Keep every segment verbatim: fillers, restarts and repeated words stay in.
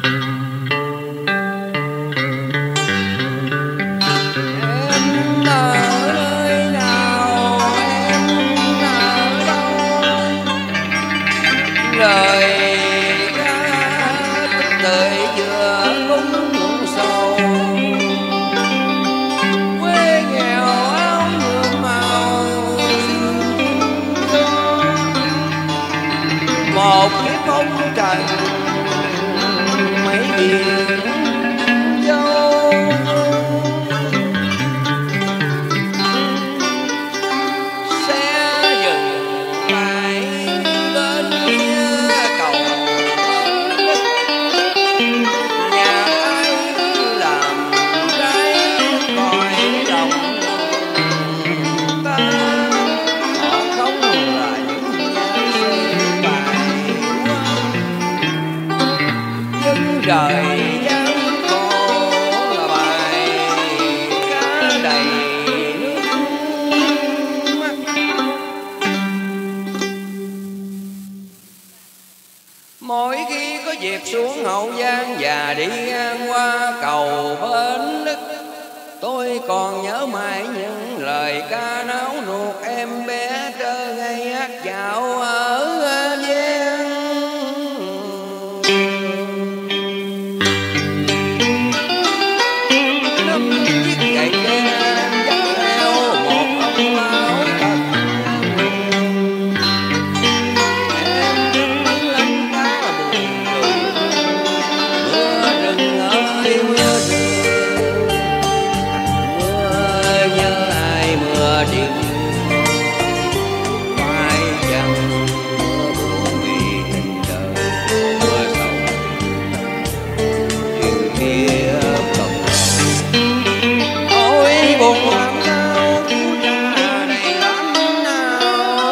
một kiếp phong trần mấy biển dâu, xe dừng lại bên kia cầu, nhà ai làm trái còi đồng ta, họ không là những nhà xây bài nhưng đời gian khổ là bài cá đầy nước mắt. Mỗi khi có dịp xuống Hậu Giang và đi ngang qua cầu Bến Lức, tôi còn nhớ mãi những lời ca náo nuột em bé trơ ngây hát dạo ở Giang. Năm chiếc gậy tre dắt theo một ông lão thật, em đứng lăn cá buồn cười. Mưa rừng ơi mưa rừng, mưa nhớ ai mưa đêm, phải chăng mưa buồn vì tình đời, mưa sầu chuyện kia không ôi buồn làm sao cứu cha này lắm nào.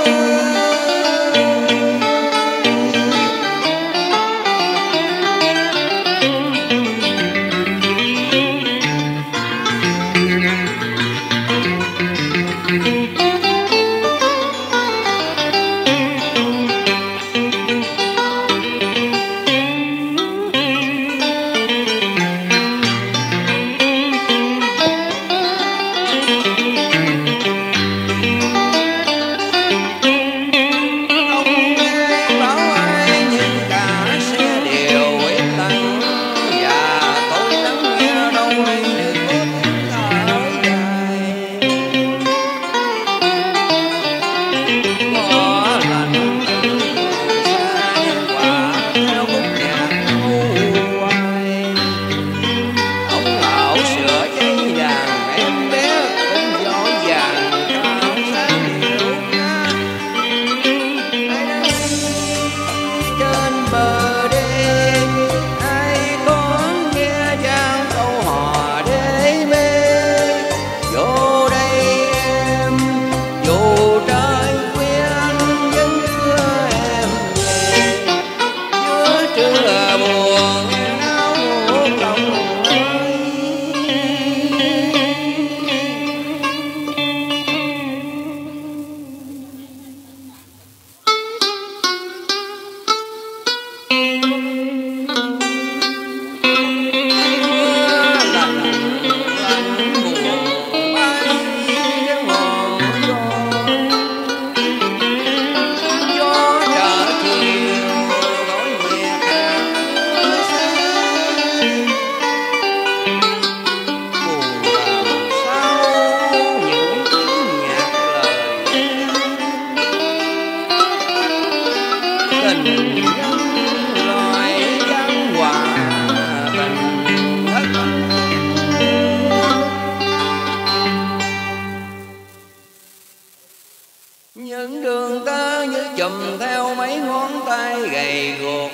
Những đường ta như chùm theo mấy ngón tay gầy guộc,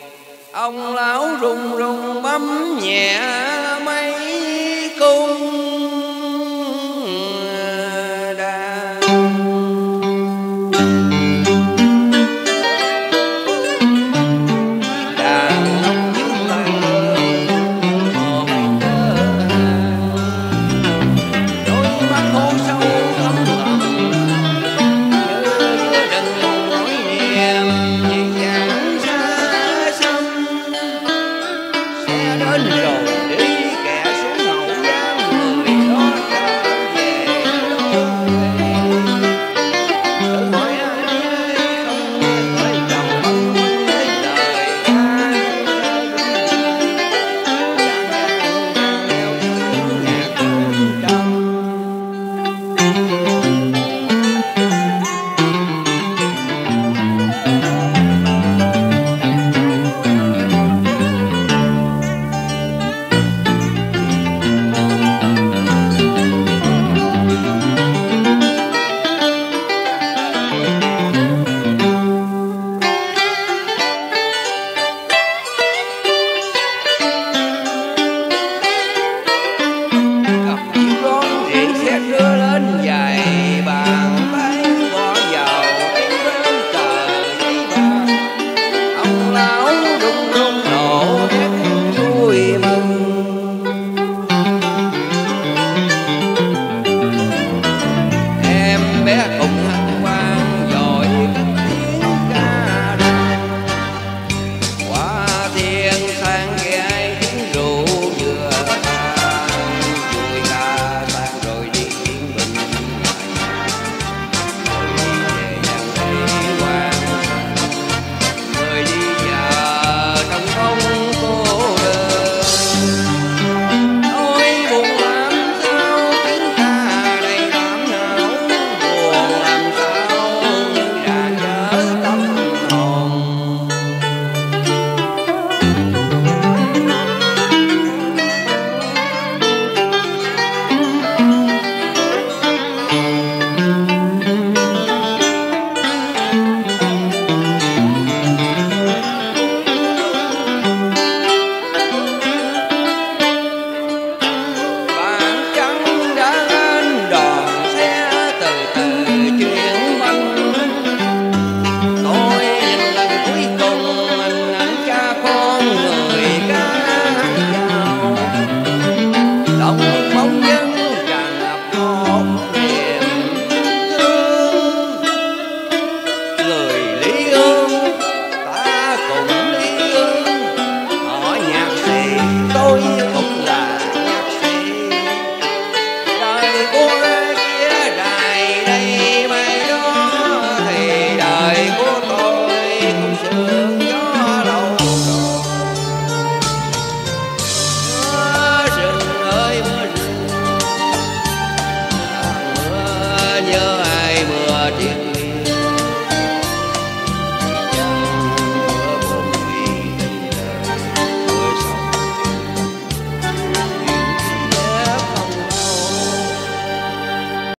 ông lão rung rung bấm nhẹ mấy cung.